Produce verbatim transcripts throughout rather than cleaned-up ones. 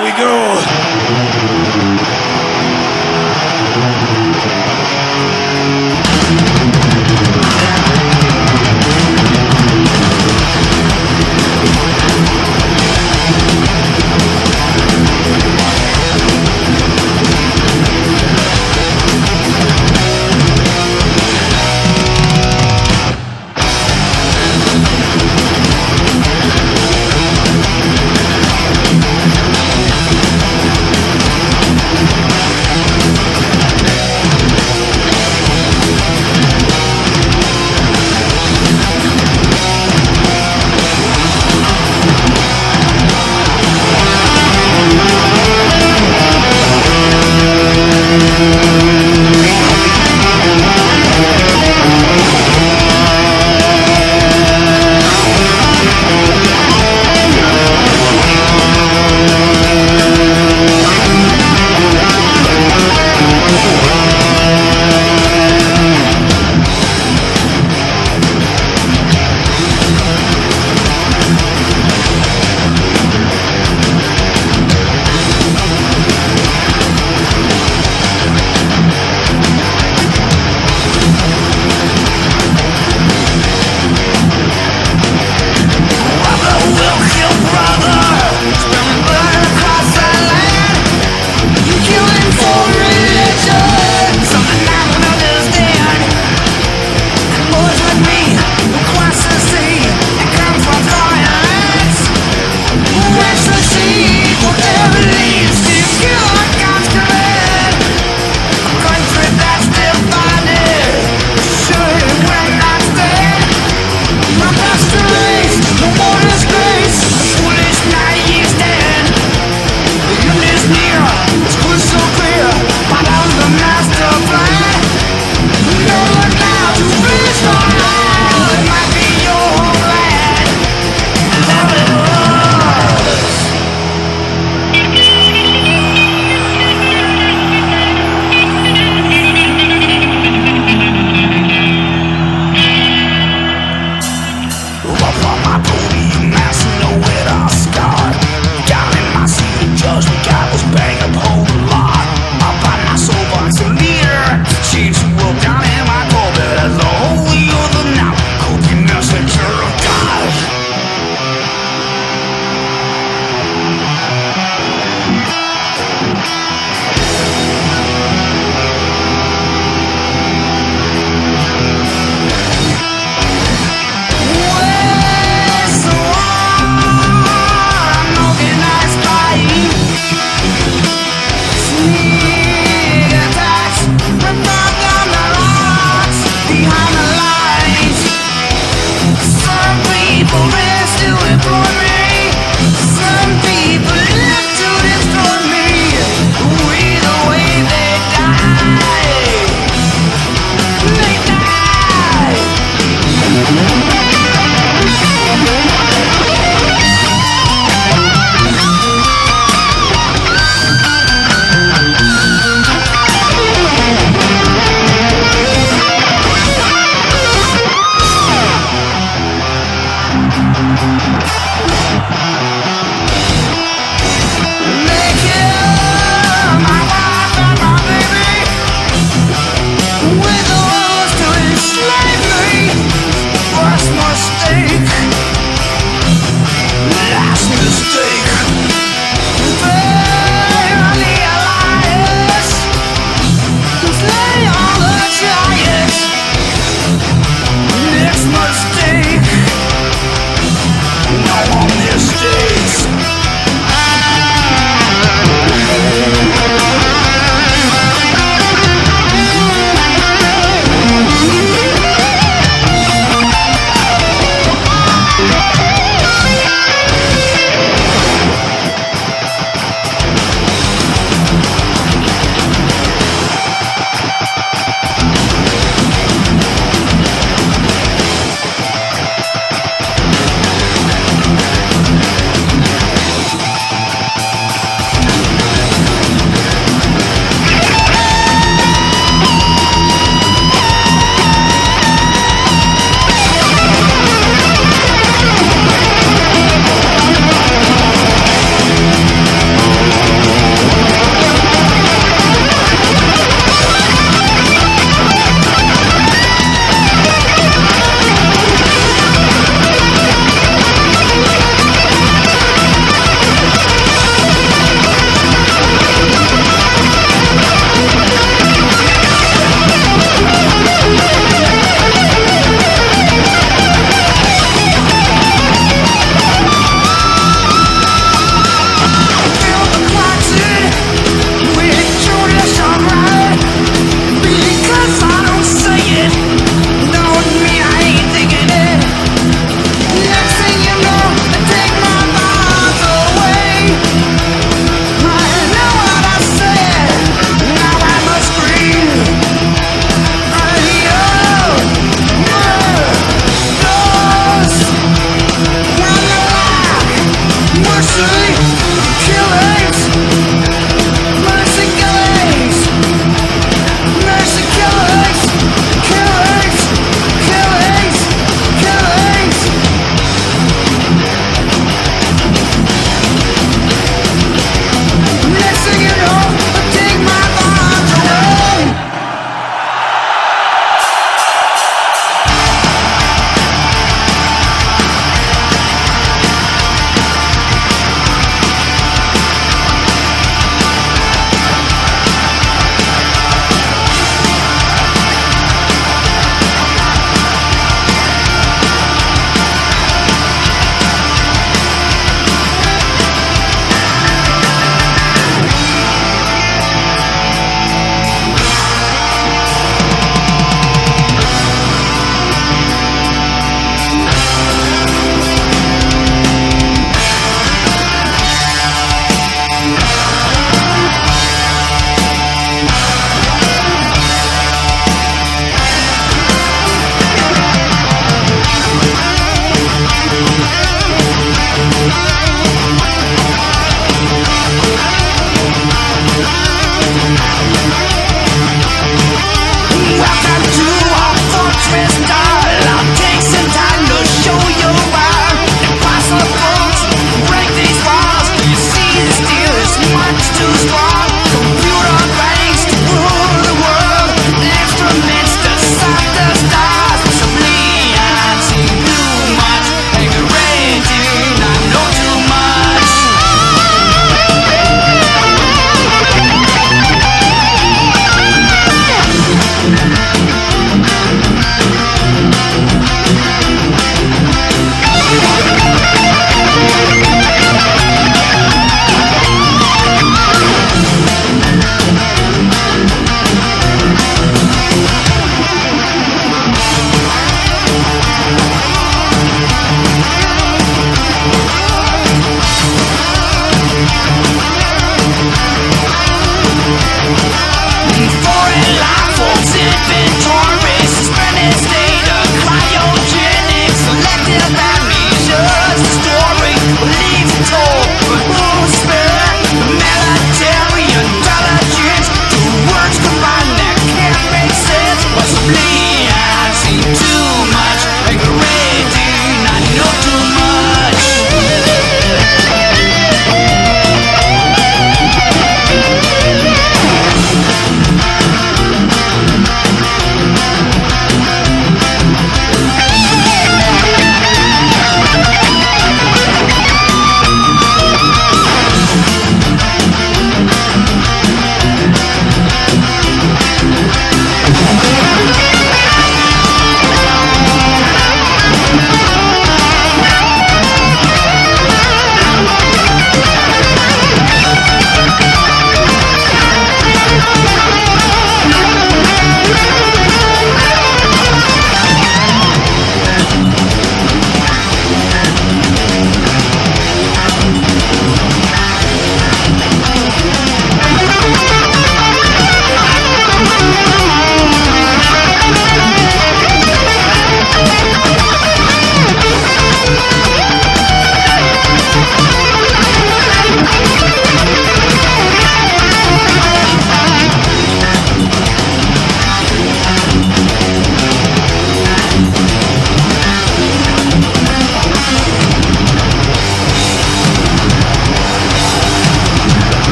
Here we go.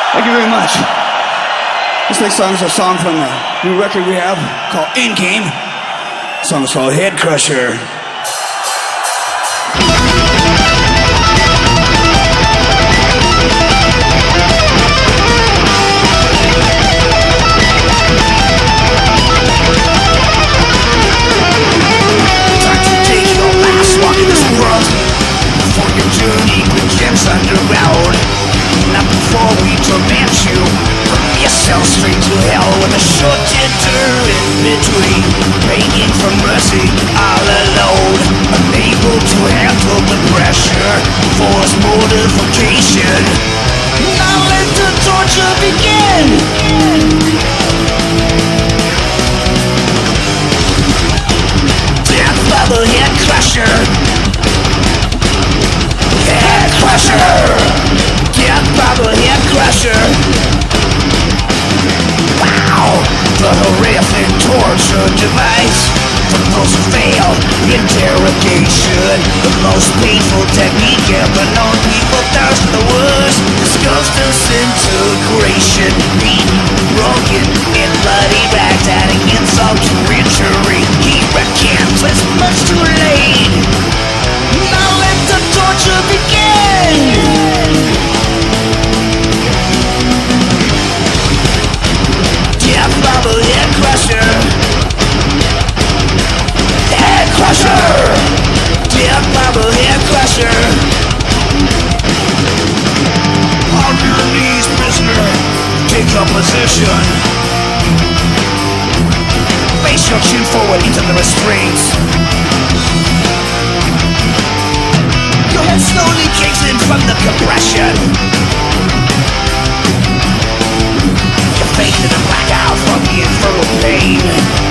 Thank you very much. This next song is a song from the new record we have called In Game. The song is called Head Crusher. For your journey begins underground. Not before we torment you. Put yourself straight to hell with a short tinder in between. Begging for mercy all alone. Unable to handle the pressure. Force mortification. Now let the torture begin. Death by the head crusher. Head crusher! Get by the head crusher! Wow! The horrific torture device for those who fail interrogation. The most painful technique ever known. People thirst for the worst. Disgust disintegration. Beaten, broken, in bloody rags, adding insult to injury. He recants, it's much too late. Now let the torture begin! Death by the head crusher. Head crusher. Death by the head crusher. On your knees, prisoner. Take up position. Face your chin forward into the restraints. Your head slowly kicks in from the compression. You're fainting and black out from the infernal pain.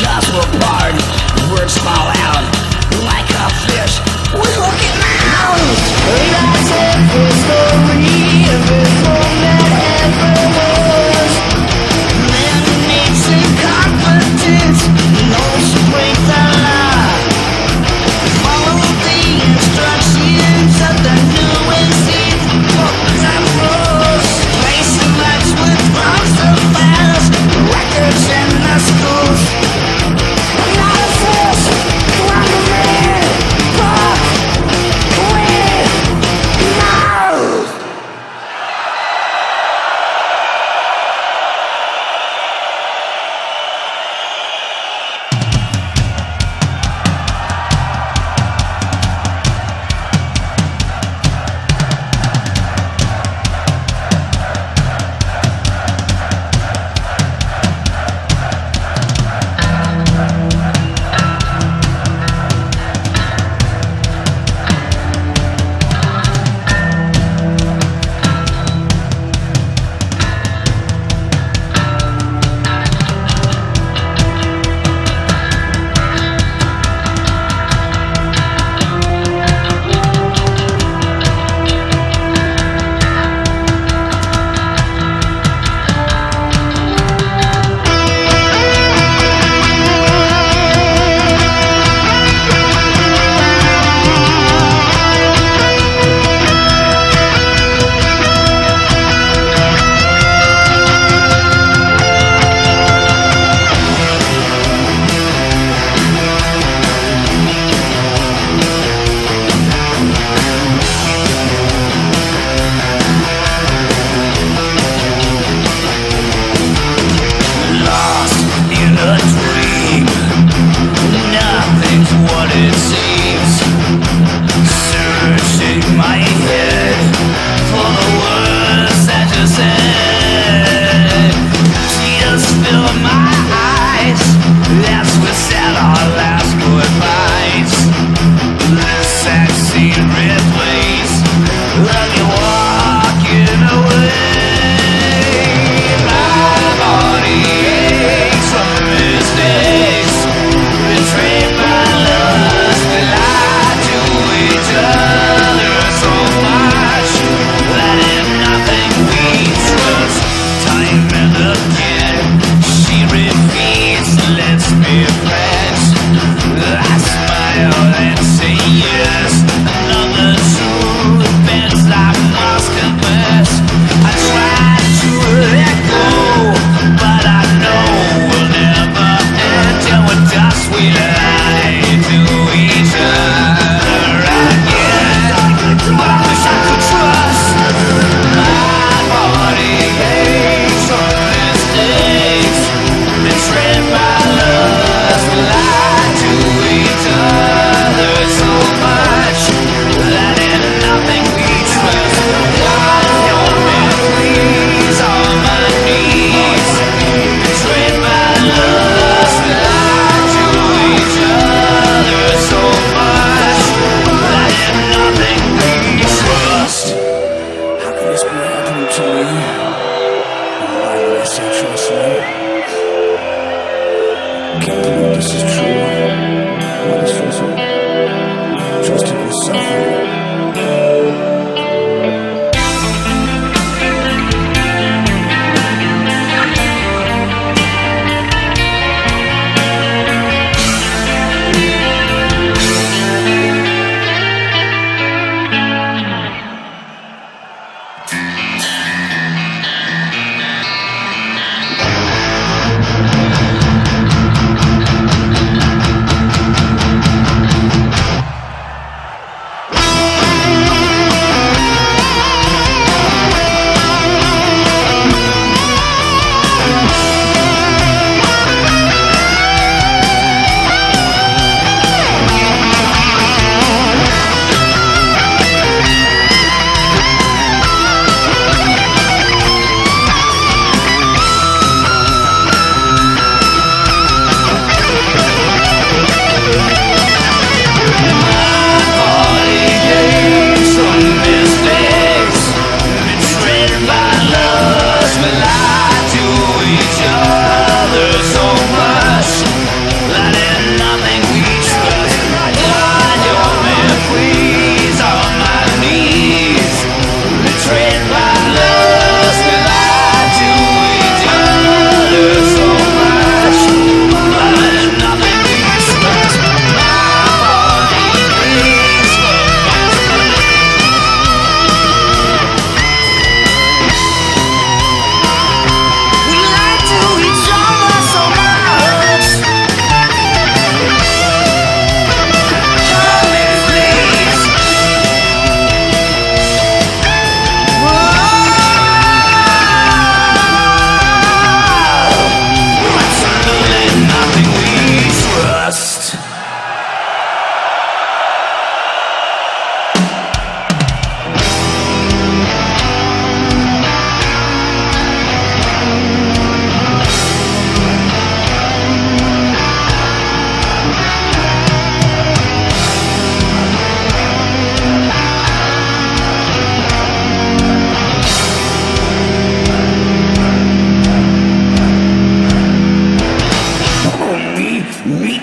jaws will part, words fall out like a fish with hooked mouth. That's every story, every moment ever was. Man needs incompetence, no strength allowed. Follow the instructions of the new and seed book that rules. Placing lights with bombs of files, records in the schools. Not a force, one man, fuck with mouth.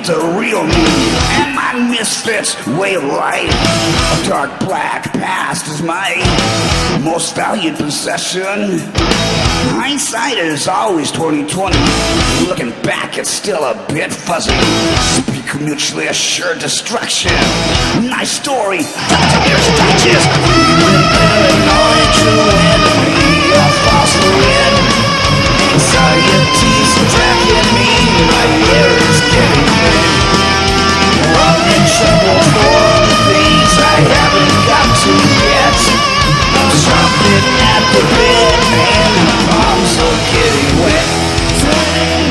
the real me, and my misfits way of life. A dark black past is my most valued possession. Hindsight is always twenty twenty. Looking back, it's still a bit fuzzy. Speak mutually assured destruction. Nice story, Doctor's Digest. Feeling paranoid, true enemy, a false friend. Anxiety's attacking me, my hair is getting red. I'm in trouble for the things I haven't got to yet. I'm chomping at the bit and my palms are getting wet. Turning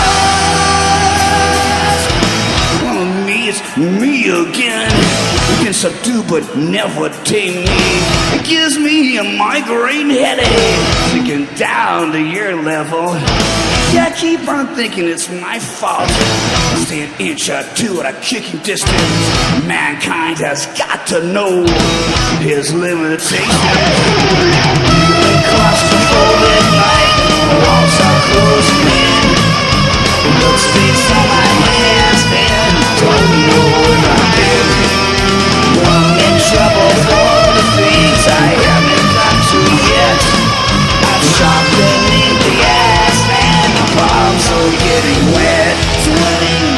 hearts. Well, me is me again. You can subdue but never tame me. It gives me a migraine headache, sinking down to your level. Yeah, I keep on thinking it's my fault. Stay an inch or two at a kicking distance. Mankind has got to know his limitations. Feeling claustrophobic like walls are closing in. Blood stains on my hands and don't know what I've been. I'm in trouble for the things I haven't got to yet. I'm shopping in the ass and my palms are getting wet. Turning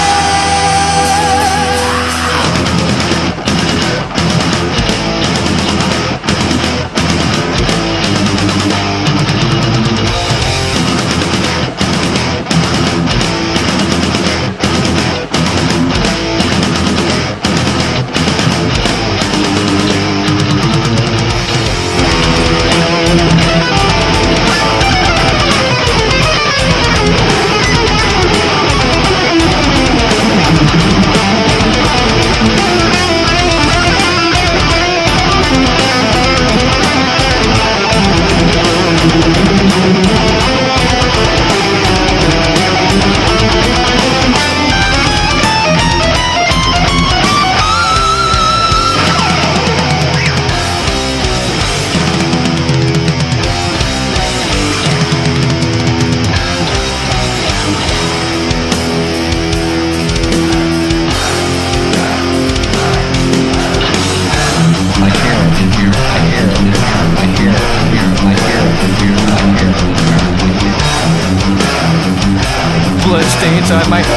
bloodstains on my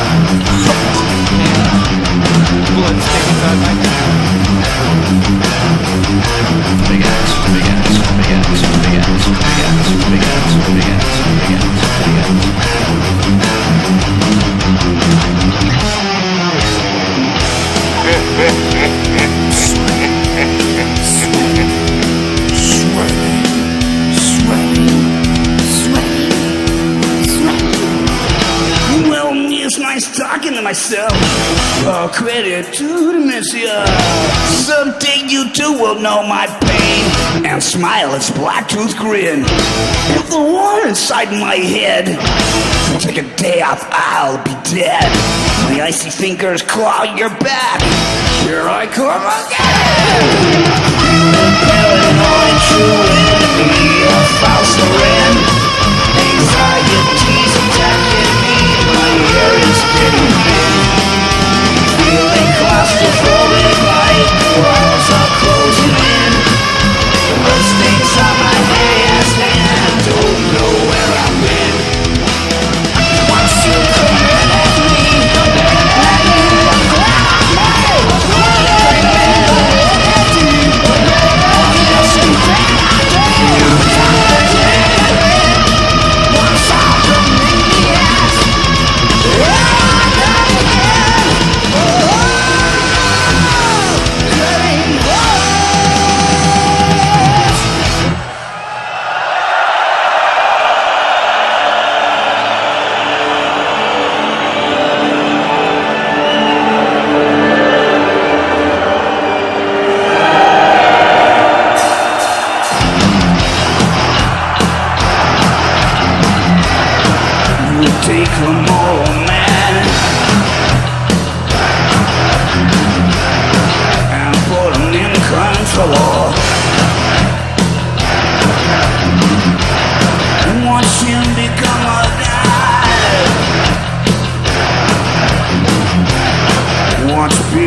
bloodstains on my big ass, big ass, big ass, big ass, big ass, big ass, big ass, big nice talking to myself. All credit to dementia. Someday you too will know my pain and smile its black-toothed grin. If the war inside my head will take a day off, I'll be dead. My icy fingers claw your back. Here I come again. Feeling paranoid, true enemy, a false friend. Anxiety's attacking me. My hair is getting thin. Feeling claustrophobic like walls are closing in. Blood stains on my hands and I don't know where I've been. Once you come at me, come at me, once I'm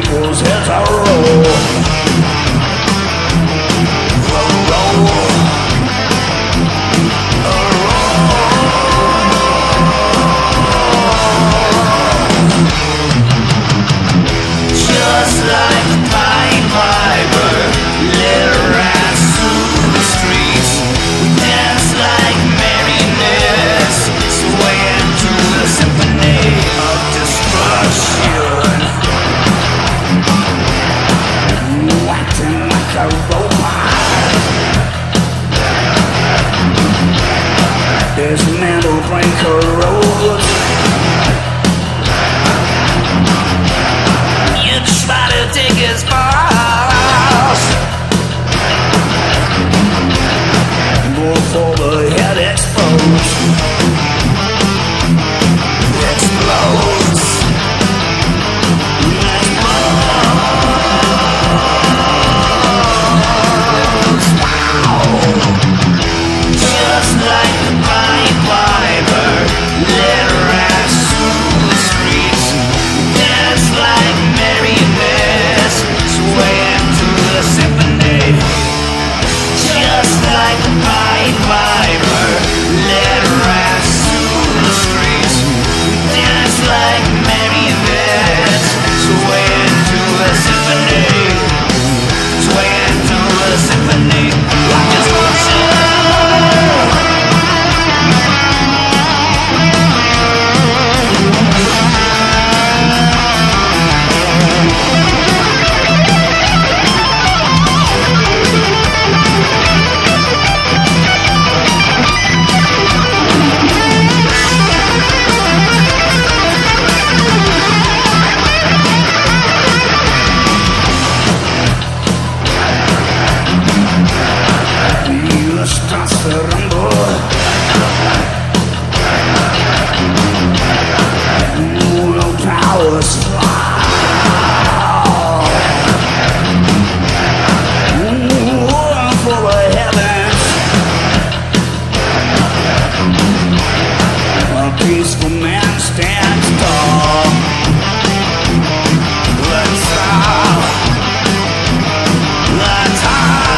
people's heads are roll. Roll, roll. Just like a Pied Piper, let rats through the streets. We dance like marionettes, swaying to the symphony of destruction. Acting like a robot. This metal breaker road. You try to take his balls. Go for the head exposed. Explodes. Explodes. Wow. Just like the Pied Piper, let rats through the streets. Dance like marionettes, swaying to the symphony. Just like the Pied Piper, let rats through the streets. Dance like marionettes, swaying to the symphony. Swaying to the symphony. I just want you. You start to rumble. World powers fly. War for the heavens. A peaceful man stands tall. Let's all. Let's all.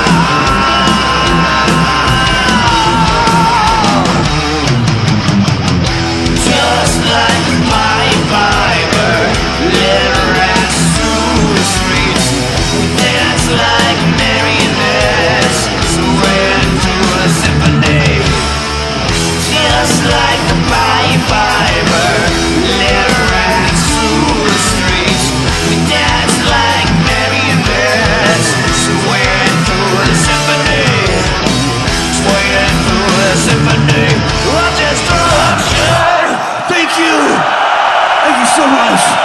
Just like my Piper, let rats through the streets. We dance like marionettes, swaying to a symphony. Just like the Pied Piper, let rats through the streets. We dance like marionettes, swaying to a symphony. Swaying to a symphony of destruction. Thank you. Thank you so much.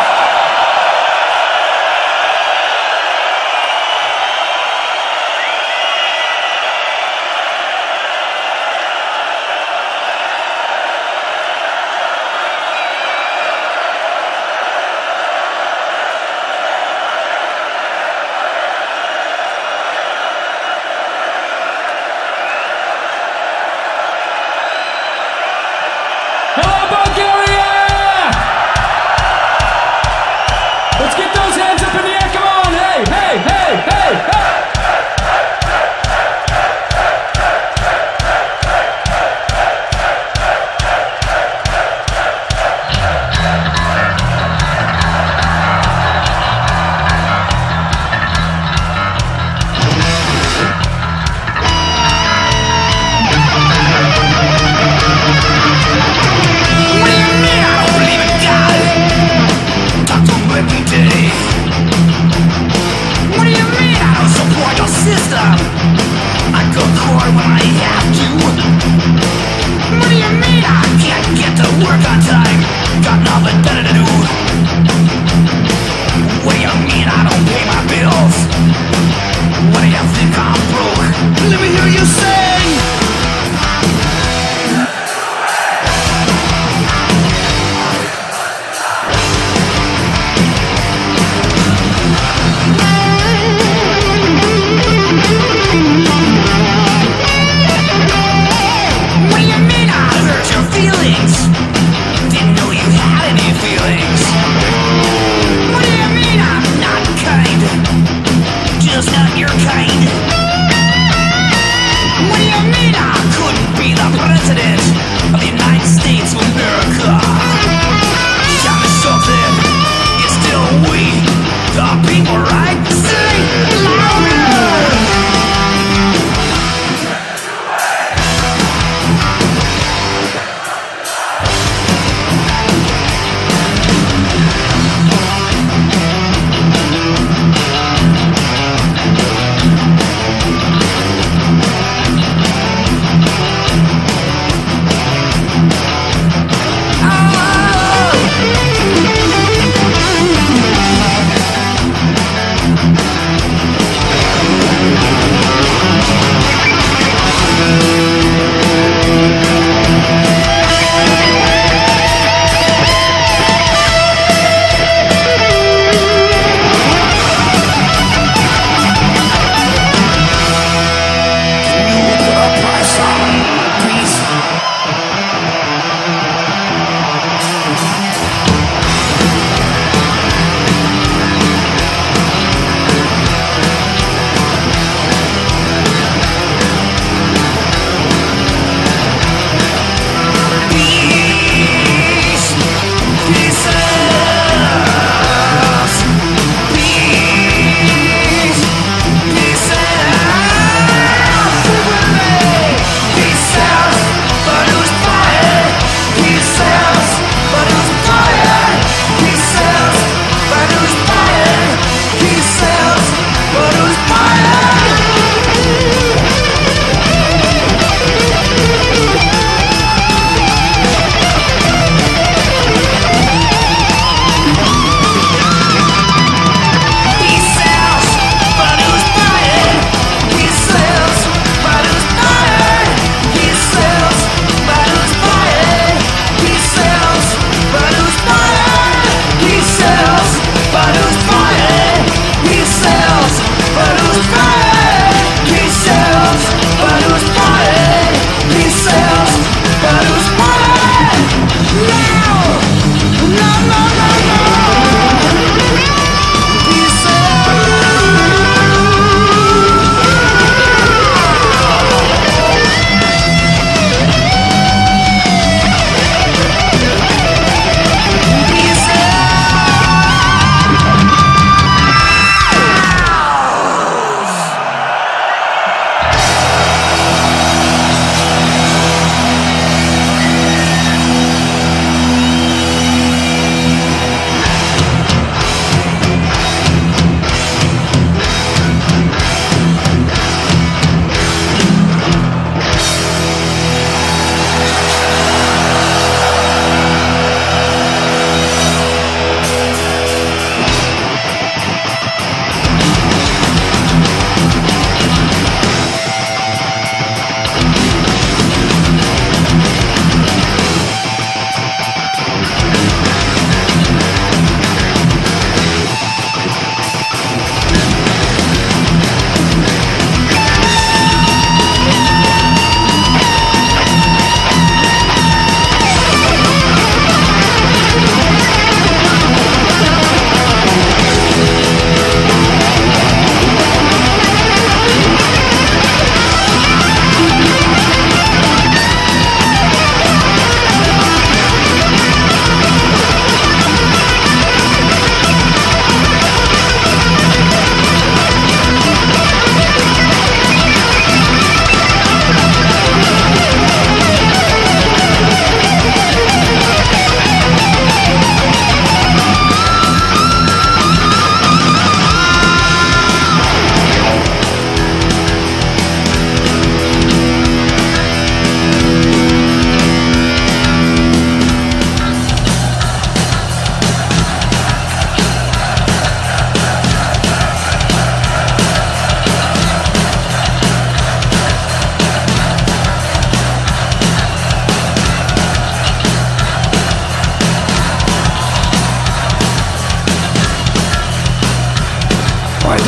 Hello, Bulgaria!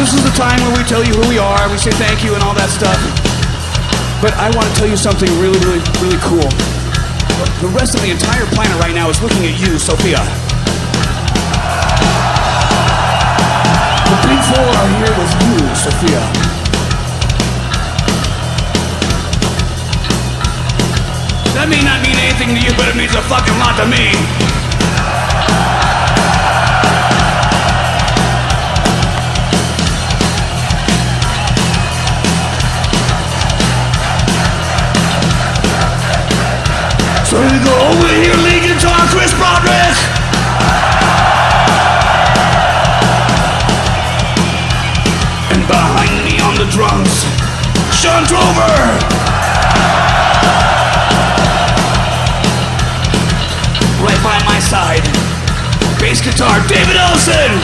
This is the time where we tell you who we are, we say thank you and all that stuff. But I want to tell you something really, really, really cool. The rest of the entire planet right now is looking at you, Sophia. The big four are here with you, Sophia. That may not mean anything to you, but it means a fucking lot to me. So we go over here, lead guitar, Chris Broderick. And behind me on the drums, Sean Drover. Right by my side, bass guitar, David Ellison.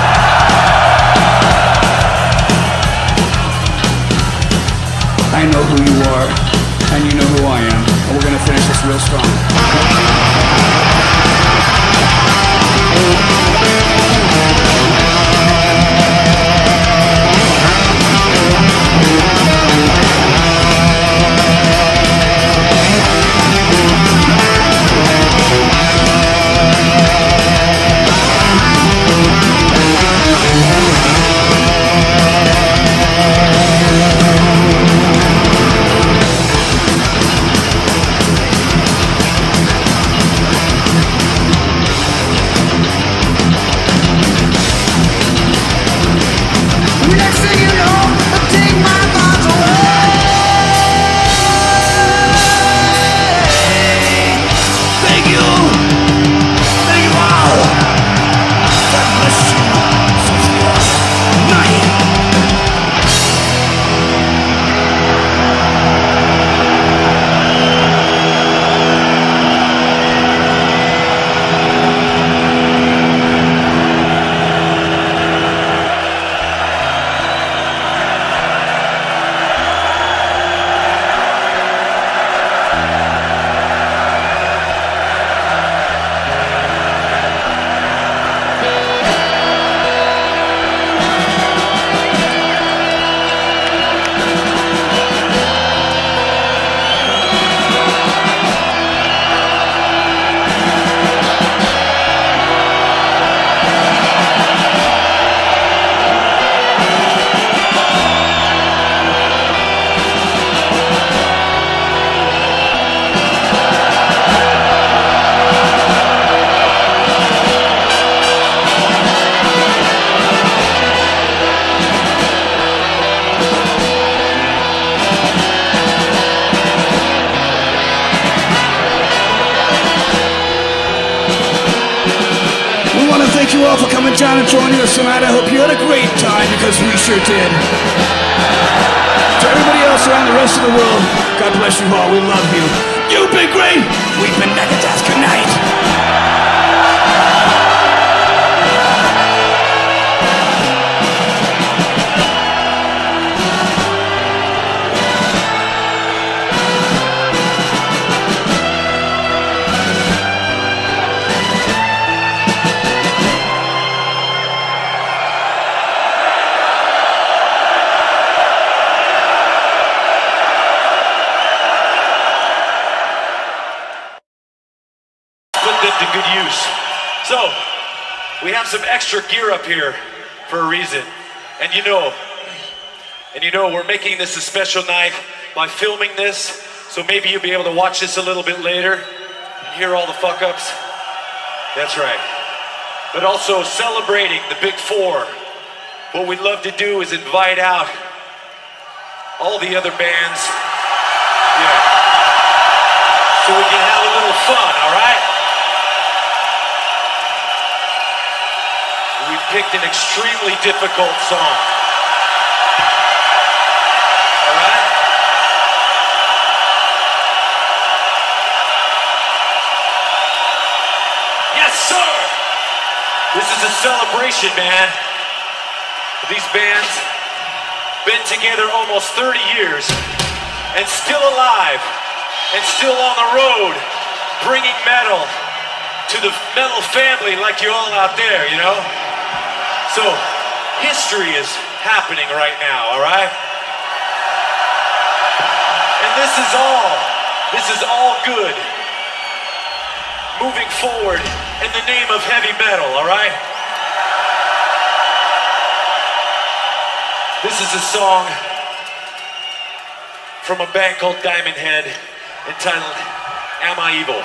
I know who you are, and you know who I am, and we're gonna finish this real strong. Thank you all for coming down and joining us tonight. I hope you had a great time, because we sure did. To everybody else around the rest of the world, God bless you all. We love you. You've been great. We've been Megadeth. Good night. To good use. So, we have some extra gear up here for a reason. And you know, and you know we're making this a special night by filming this, so maybe you'll be able to watch this a little bit later and hear all the fuck-ups. That's right. But also celebrating the Big Four. What we'd love to do is invite out all the other bands. Yeah. So we can have a little fun, all right? We picked an extremely difficult song. All right? Yes, sir! This is a celebration, man. These bands been together almost thirty years and still alive and still on the road bringing metal to the metal family like you all out there, you know? So, history is happening right now, all right? And this is all, this is all good. Moving forward in the name of heavy metal, all right? This is a song from a band called Diamond Head entitled Am I Evil?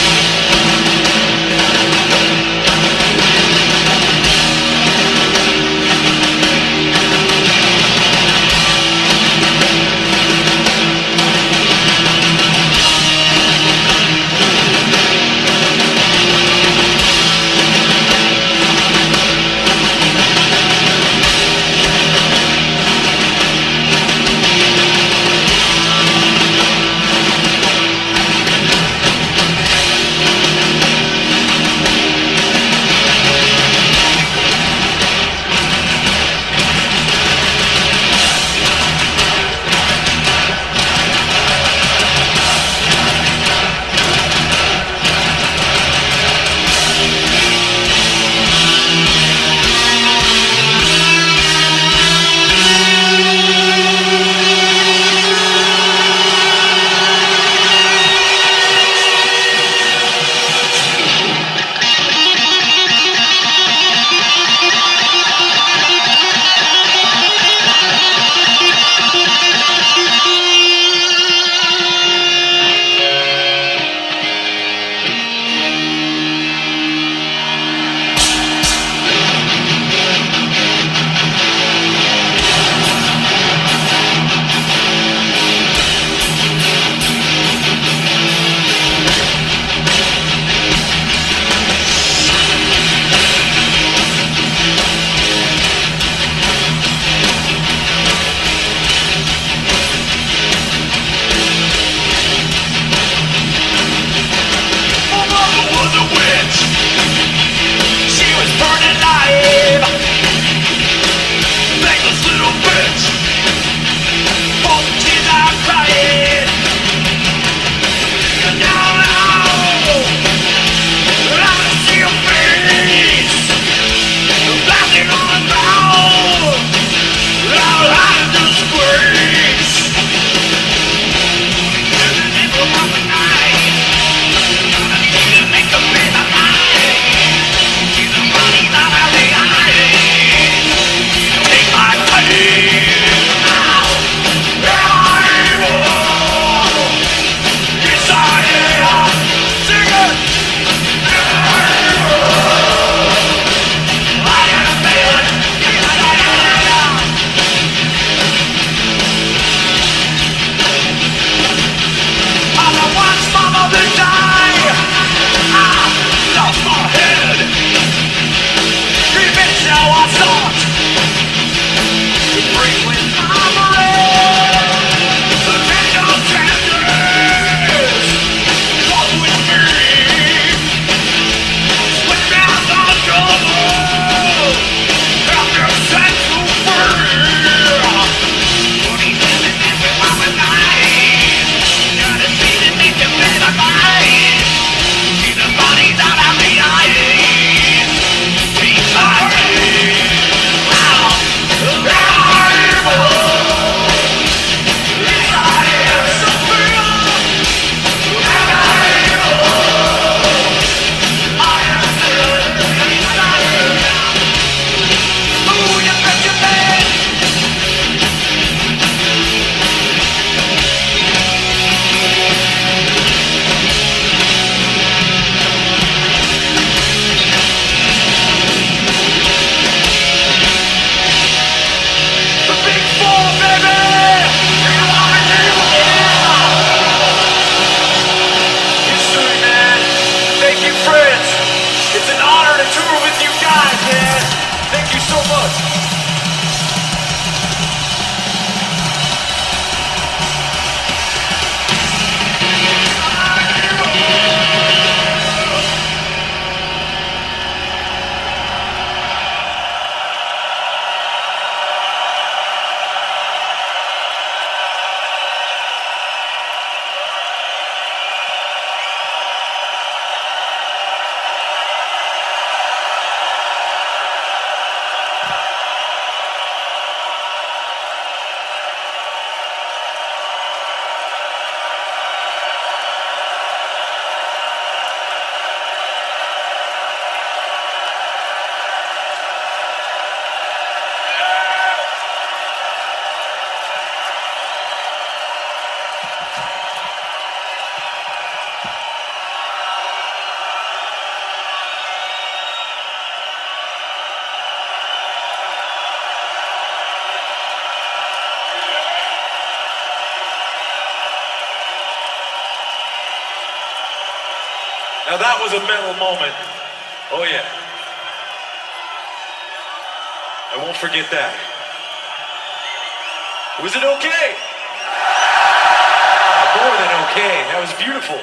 Am Now that was a metal moment. Oh yeah. I won't forget that. Was it okay? Ah, more than okay. That was beautiful.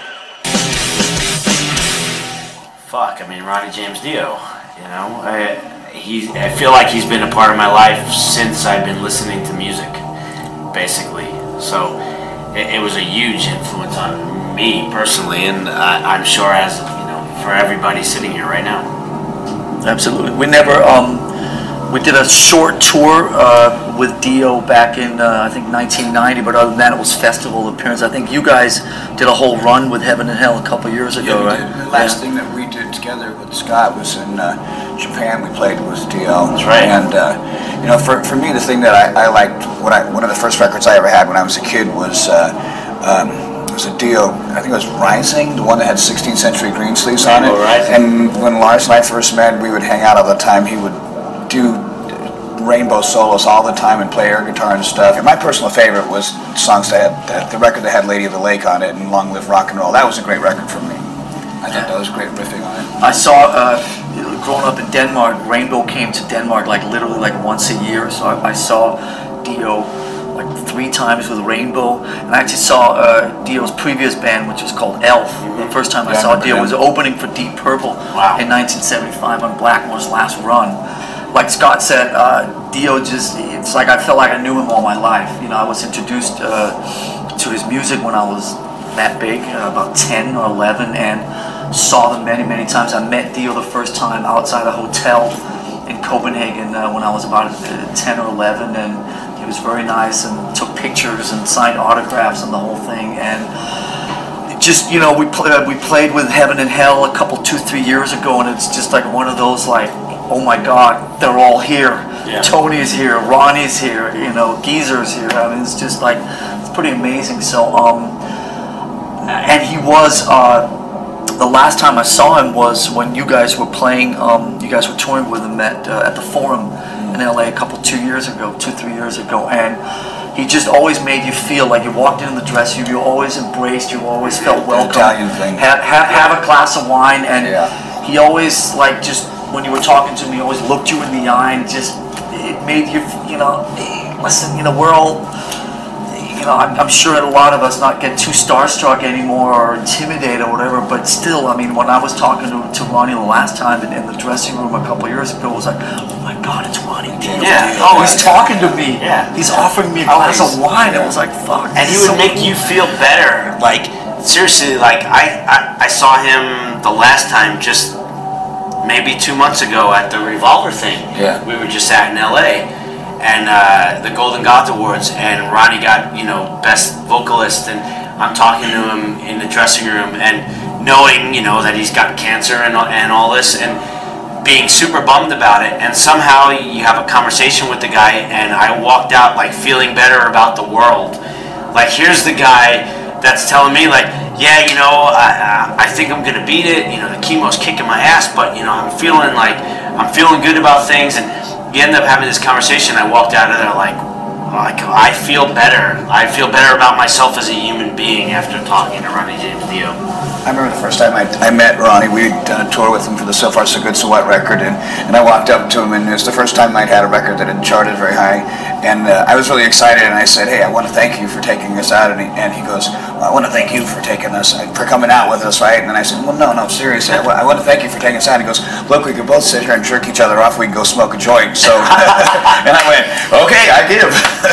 Fuck, I mean, Ronnie James Dio, you know, I, he's, I feel like he's been a part of my life since I've been listening to music, basically. So it, it was a huge influence on me personally, and I, I'm sure as, you know, for everybody sitting here right now. Absolutely. We never, um, we did a short tour uh, with Dio back in, uh, I think, nineteen ninety, but other than that, it was festival appearance. I think you guys did a whole run with Heaven and Hell a couple years ago, yeah, we right? Did. The last yeah. thing that we did together with Scott was in uh, Japan. We played with Dio. That's right. And, uh, you know, for, for me, the thing that I, I liked, what I, one of the first records I ever had when I was a kid was, uh, um, it was a Dio, I think it was Rising, the one that had sixteenth Century Green sleeves on it. Rising. And when Lars and I first met, we would hang out all the time. He would do rainbow solos all the time and play air guitar and stuff. And my personal favorite was songs that had, that, the record that had Lady of the Lake on it and Long Live Rock and Roll. That was a great record for me. I thought that was great riffing on it. I saw, uh, growing up in Denmark, Rainbow came to Denmark like literally like once a year. So I, I saw Dio like three times with Rainbow, and I actually saw uh, Dio's previous band, which was called Elf. The first time I Yeah, I saw remember Dio them. was opening for Deep Purple Wow. in nineteen seventy-five on Blackmore's last run. Like Scott said, uh, Dio just, it's like I felt like I knew him all my life. You know, I was introduced uh, to his music when I was that big, uh, about ten or eleven, and saw them many, many times. I met Dio the first time outside a hotel in Copenhagen uh, when I was about uh, ten or eleven, and he was very nice and took pictures and signed autographs and the whole thing. And just, you know, we, pl uh, we played with Heaven and Hell a couple, two, three years ago, and it's just like one of those like, oh my God, they're all here. Yeah. Tony's here, Ronnie's here, you know, Geezer's here. I mean, it's just like, it's pretty amazing. So, um, and he was, uh, the last time I saw him was when you guys were playing, um, you guys were touring with him at, uh, at the Forum in L A a couple, two years ago, two, three years ago. And he just always made you feel like you walked in the dressing room, you always embraced, you always felt welcome. Italian thing. Have, have, have a glass of wine, and Yeah. he always, like, just, when you were talking to me, he always looked you in the eye and just, it made you, you know, hey, listen, you know, we're all, you know, I'm, I'm sure a lot of us not get too starstruck anymore or intimidated or whatever, but still, I mean, when I was talking to, to Ronnie the last time in, in the dressing room a couple years ago, it was like, oh my God, it's Ronnie Dio. Yeah, Oh, always. he's talking to me. Yeah. He's offering me a glass Always. of wine. It was like, fuck. And he this is would so make you feel better. Like, seriously, like, I, I, I saw him the last time just maybe two months ago at the Revolver thing. Yeah. We were just at in L A, and uh, the Golden Goth Awards, and Ronnie got, you know, best vocalist, and I'm talking to him in the dressing room, and knowing, you know, that he's got cancer and, and all this, and being super bummed about it, and somehow you have a conversation with the guy, and I walked out like feeling better about the world. Like, here's the guy that's telling me, like, yeah, you know, I, I think I'm gonna beat it. You know, the chemo's kicking my ass, but you know, I'm feeling like I'm feeling good about things. And you end up having this conversation. I walked out of there like, like I feel better. I feel better about myself as a human being after talking to Ronnie James Dio. I remember the first time I, I met Ronnie, we'd done a tour with him for the So Far So Good So What record, and, and I walked up to him, and it was the first time I'd had a record that had charted very high, and uh, I was really excited, and I said, hey, I want to thank you for taking us out, and he, and he goes, well, I want to thank you for taking us, for coming out with us, right? And I said, well, no, no, seriously, I, I want to thank you for taking us out. He goes, look, we could both sit here and jerk each other off, we can go smoke a joint, so, and I went, okay, I give.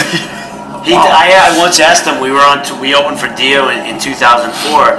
He, I, I once asked him. We were on. To, we opened for Dio in, in two thousand four,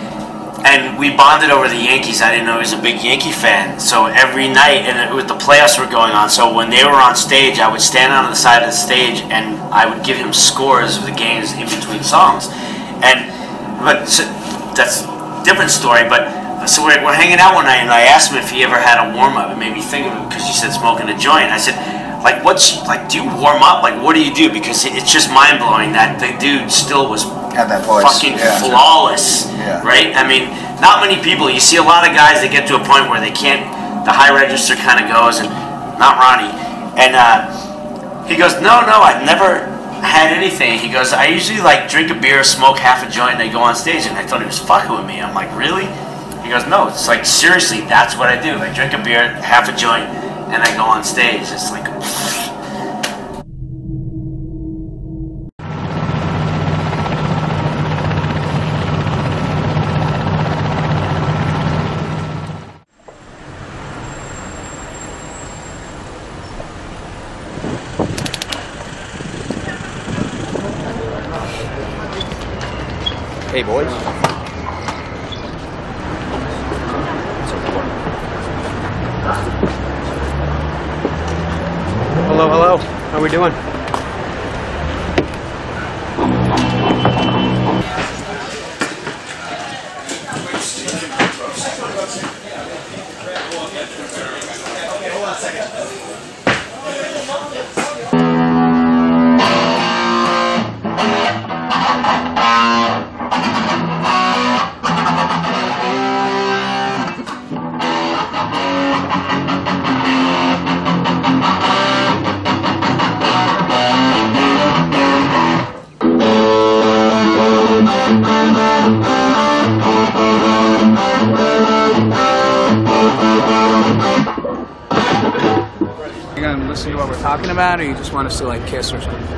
and we bonded over the Yankees. I didn't know he was a big Yankee fan. So every night, and it was, the playoffs were going on. So when they were on stage, I would stand on the side of the stage, and I would give him scores of the games in between songs. And but so, that's a different story. But so we're, we're hanging out one night, and I asked him if he ever had a warm up. It made me think of it because you said smoking a joint. I said, like, what's like? Do you warm up? Like, what do you do? Because it, it's just mind blowing that the dude still was Had that voice. fucking Yeah. flawless, Yeah. right? I mean, not many people. You see a lot of guys that get to a point where they can't. The high register kind of goes, and not Ronnie. And uh, he goes, no, no, I've never had anything. He goes, I usually like drink a beer, smoke half a joint, and I go on stage. And I thought he was fucking with me. I'm like, really? He goes, no, it's like, seriously, that's what I do. I drink a beer, half a joint, and I go on stage. It's like... Hey, boys. Hello, hello. How are we doing? You gonna listen to what we're talking about, or you just want us to like kiss or something?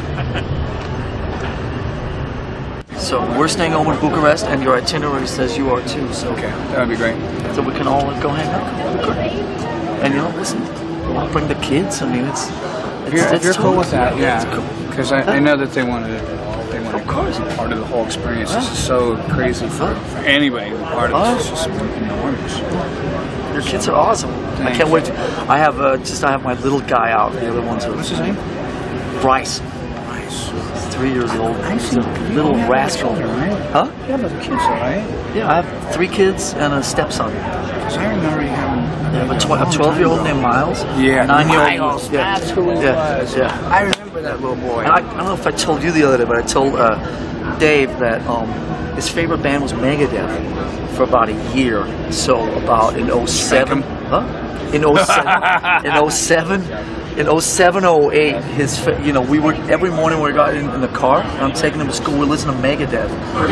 So we're staying over in Bucharest, and your itinerary says you are too. So Okay, that would be great. so we can all go hang out. And you know, listen, bring the kids. I mean, it's. If it's you're, if it's you're cool totally- with that, yeah. it's cool. Because I, I know that they want to, they want to Of course. be part of the whole experience. This is so crazy for, for anybody to be part of this. It's just enormous. Your kids are awesome. I can't wait. To, I have uh, just I have my little guy out. The other ones are. What's his name? Bryce. Bryce. He's three years old. I He's see. a little You have rascal. children, right? Huh? You have other kids, though, right? Yeah, I have three kids and a stepson. Because I remember you having. I have a twelve-year-old named Miles. Yeah, Nine-year-old. Miles. Yeah. That's who it yeah. was. Yeah. I remember that little boy. And I, I don't know if I told you the other day, but I told uh, Dave that um, his favorite band was Megadeth for about a year. So about in oh seven, huh? In oh seven, in oh seven, in oh seven, oh eight, his fa- you know we would every morning when we got in, in the car, and I'm taking him to school, we listen to Megadeth.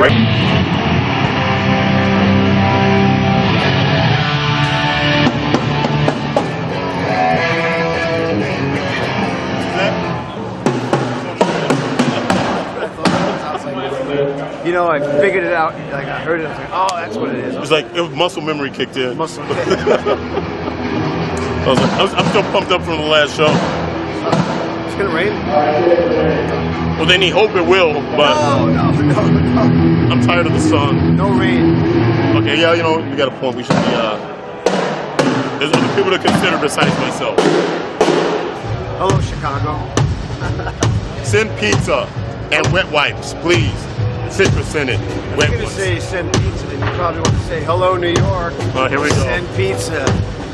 You know, I figured it out. Like I heard it. I was like, oh, that's what it is. It's like it was muscle memory kicked in. Muscle. I was like, I'm, I'm still pumped up from the last show. It's gonna rain. Well, then he hope it will, but No, no, no, no. I'm tired of the sun. No rain. Okay, yeah, you know, you got a point. We should be. Uh, there's other people to consider besides myself. Hello, Chicago. Send pizza and wet wipes, please. Citrus scented I was wet gonna ones. say send pizza, then you probably want to say hello, New York. Oh, here we go. Send pizza.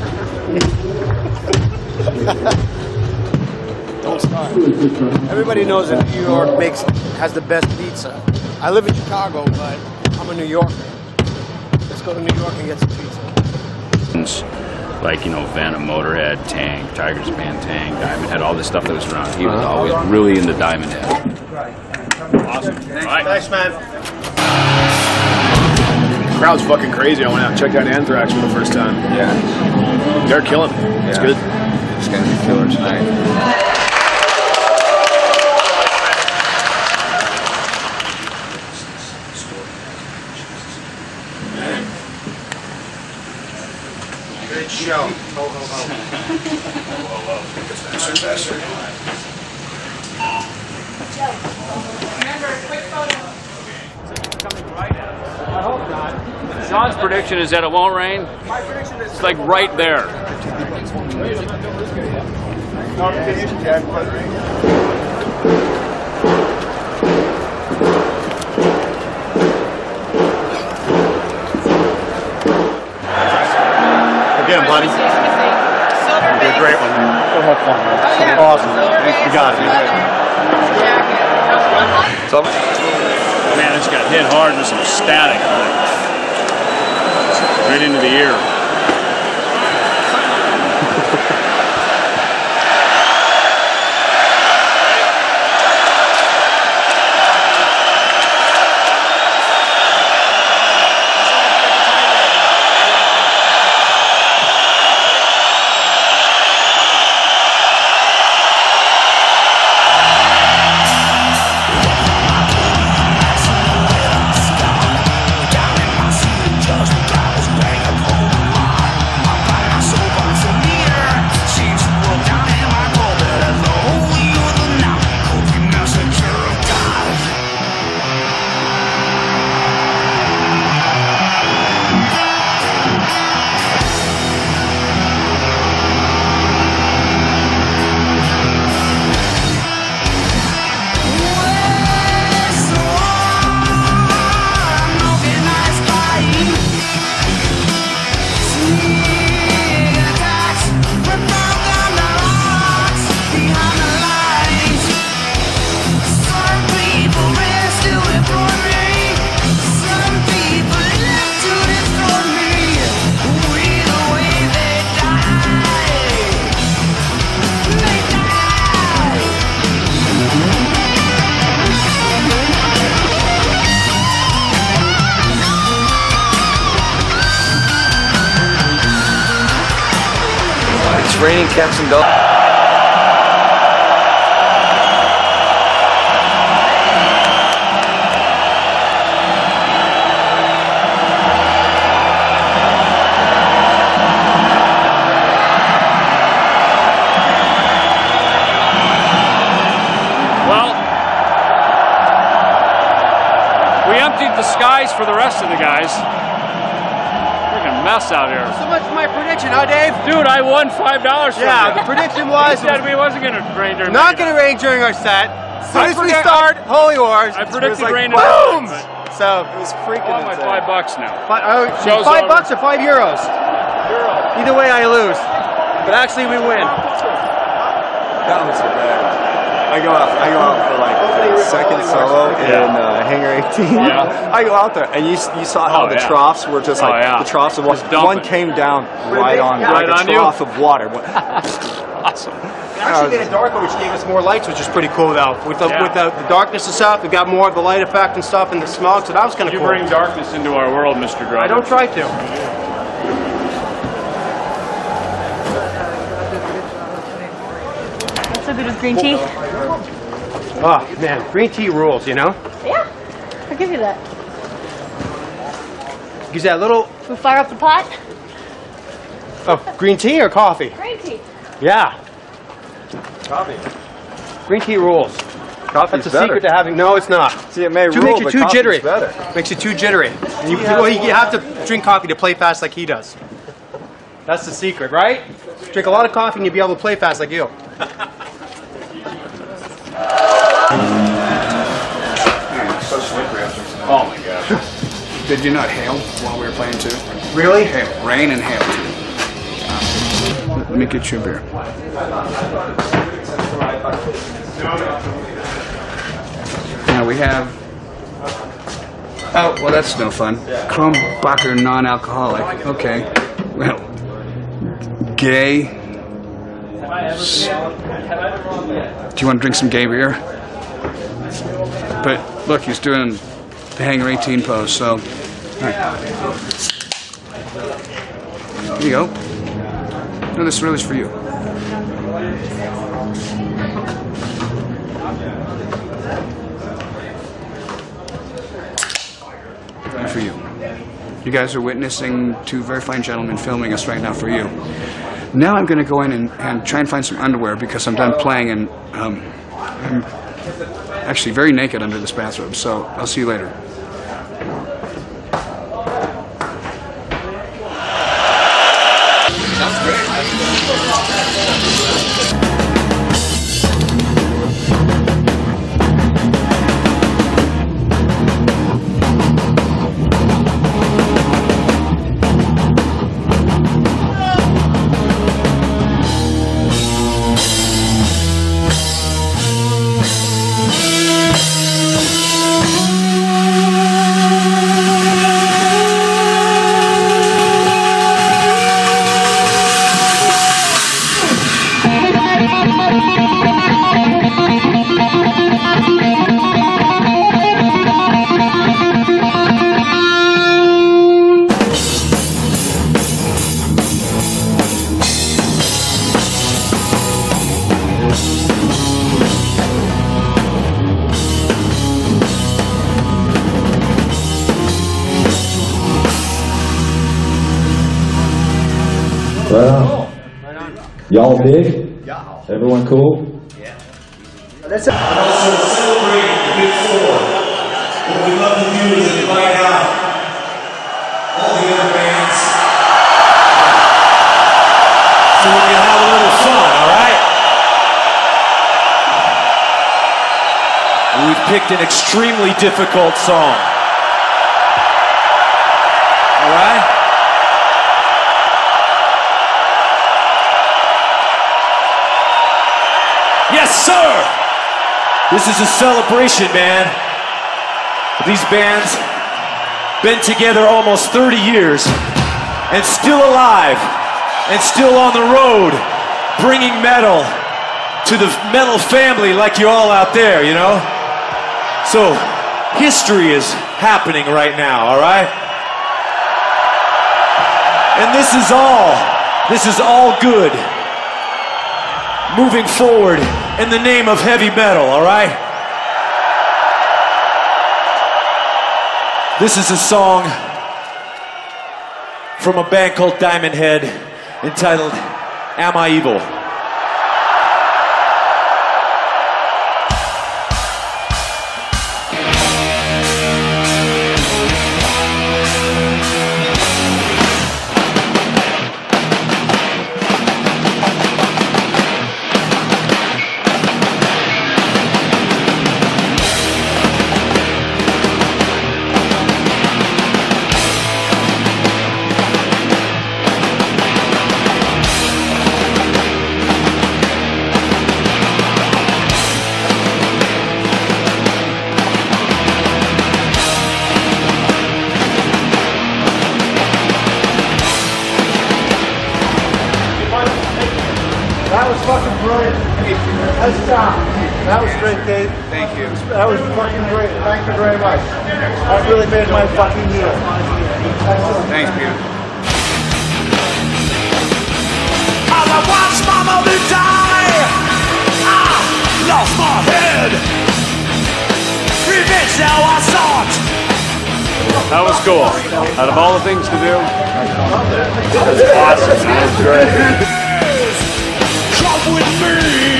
Don't start. Everybody knows that New York makes has the best pizza. I live in Chicago, but I'm a New Yorker. Let's go to New York and get some pizza. Like, you know, Venom, Motorhead, Tank, Tiger's Band, Tank, Diamond Head, all this stuff that was around. He was always really into Diamond Head. Awesome. Thanks, All right. Thanks, man. Crowd's fucking crazy. I went out and checked out Anthrax for the first time. Yeah. They're killing it. It's Yeah. good. It's gonna be killer tonight. Good show. Ho, ho, ho. Faster, faster. I hope not. Sean's prediction is that it won't rain. My prediction is It's like right there. Again, buddy. You did a great one, man. Go have fun, man. Awesome. You got it, man. So, man, it's got hit hard with some static. Right into the ear. raining caps and dogs. The skies for the rest of the guys. Freaking mess out here. So much for my prediction, huh, Dave? Dude, I won five dollars from Yeah, you. the prediction was... He said we wasn't going to rain during Not going to rain during our set. As soon as we forget- start Holy Wars, I predicted like, rain. boom! But So it was freaking I want my insane. five bucks now. Five, oh, Show's five over. bucks or five euros? Euro. Either way, I lose. But actually, we win. That was bad. I go out. I go out for like the second solo in uh, Hangar eighteen. Yeah. I go out there, and you you saw how Oh, the yeah. troughs were just Oh, like yeah. the troughs of Just water. dump One it. came down right on Yeah. like Right a on you? trough of water. Awesome. It actually made it darker, which gave us more lights, which is pretty cool, though. With the Yeah. with the, the darkness and stuff, we got more of the light effect and stuff, and the smog. So that was kind of You cool. bring darkness into our world, Mister Driver. I don't try to. What's so good with green tea? Oh man, green tea rules, you know. Yeah, I'll give you that. Gives that little. We fire up the pot? Oh, green tea or coffee? Green tea. Yeah. Coffee. Green tea rules. Coffee's That's the better. secret to having. No, it's not. See, it may Too rule, makes you but too coffee's jittery. better. Makes you too jittery. You, well, you have to drink coffee to play fast like he does. That's the secret, right? Drink a lot of coffee and you'll be able to play fast like you. So slippery out there. Oh my gosh. Did you not hail while we were playing too? Really? Hail, rain and hail too. Let me get you a beer. Now we have. Oh, well, that's no fun. Kronbacher non-alcoholic. Okay. Well, gay. S- Do you want to drink some gay beer? But look, he's doing the Hangar eighteen pose, so. All right. Here you go. No, this really is for you. And for you. You guys are witnessing two very fine gentlemen filming us right now for you. Now I'm going to go in and, and try and find some underwear because I'm done playing and um, I'm actually very naked under this bathrobe, so I'll see you later. Well, y'all big? Everyone cool? That's it. Also celebrate the Big Four. What we'd love to do is invite out all the other bands so we can have a little fun, alright? We've picked an extremely difficult song. Alright? Yes, sir! This is a celebration, man. These bands been together almost thirty years and still alive and still on the road bringing metal to the metal family like you all out there, you know? So, history is happening right now, all right? And this is all, this is all good moving forward in the name of heavy metal, all right? This is a song from a band called Diamond Head entitled Am I Evil? That was fucking brilliant. That's top. That was great, Kate. Thank you. That was fucking great. Thank you very much. That really made my fucking year. Thanks, Peter. As I watched my mother die, I lost my head. Revenge now I sought. That was cool. Out of all the things to do, that was awesome. That was great. Come with me.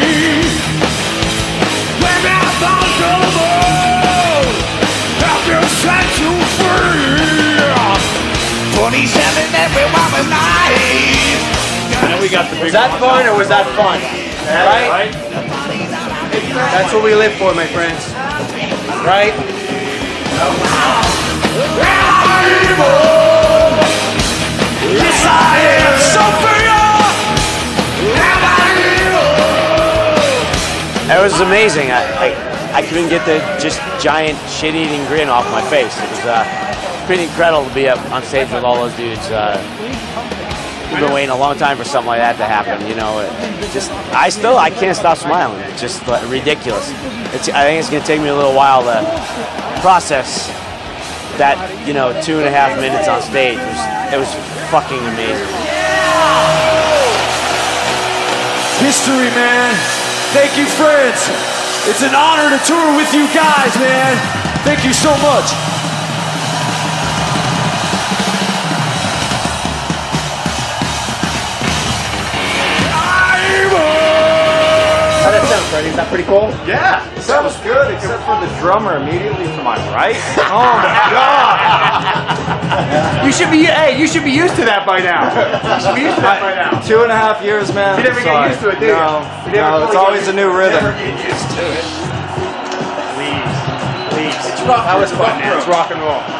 Let me out on the road. Help you set you free. twenty-seven, everyone was nice. And we got the big Was that fun or was that fun? Right? Right? That's what we live for, my friends. Right? Yes, I am Sophia. It was amazing. I, I, I couldn't get the just giant shit-eating grin off my face. It was uh, pretty incredible to be up on stage with all those dudes. Uh, we've been waiting a long time for something like that to happen. You know, it just I still I can't stop smiling. It's just uh, ridiculous. It's, I think it's going to take me a little while to process that. You know, two and a half minutes on stage. It was, it was fucking amazing. History, man. Thank you, friends. It's an honor to tour with you guys, man. Thank you so much. How'd that sound, Freddie? Is that pretty cool? Yeah, that was good, except for the drummer immediately to my right. Oh my god! You should be, hey, you should be used to that by now. You should be used to that by now. Two and a half years, man. You never get Sorry. used to it, do you? No, You never no, it's fully always get a new rhythm. Never get used to it. Please, please. It's rock. That was fun, man. It's rock and roll.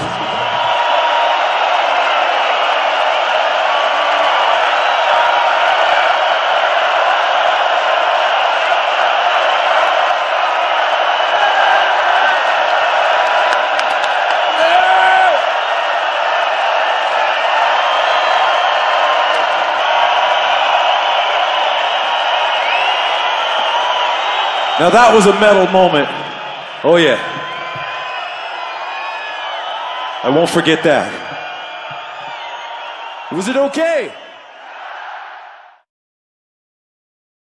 Now that was a metal moment. Oh yeah. I won't forget that. Was it okay?